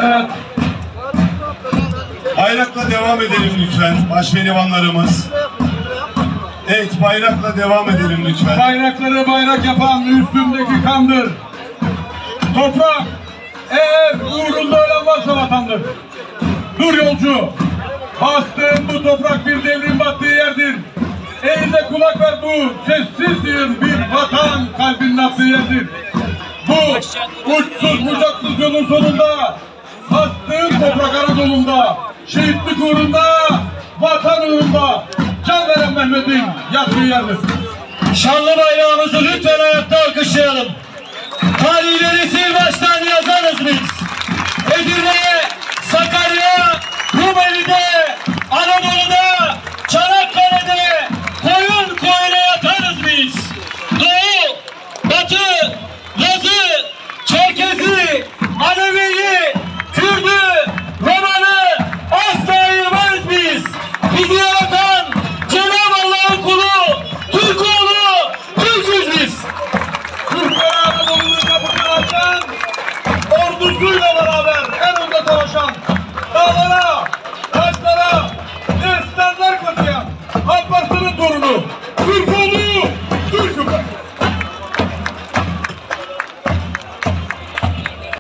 Evet. Bayrakla devam edelim lütfen başpehlivanlarımız. Evet, bayrakla devam edelim lütfen. Bayrakları bayrak yapan üstündeki kandır. Toprak eğer uğrunda ölen varsa vatandır. Dur yolcu, bastığın bu toprak bir devrin battığı yerdir. Eğilde kulak ver, bu sessizliğin bir vatan kalbinin attığı yerdir. Bu uçsuz bucaksız yolun sonunda, bastığın toprak Anadolu'nda, şehitlik uğrunda, vatan uğrunda can veren Mehmet'in yattığı yerdir. Şanlı bayrağımızı lütfen ayakta alkışlayalım. Tarihleri sil baştan yazarız biz. Edirne'ye, Sakarya, Rumeli'de, Anadolu'da, Çanakkale'de,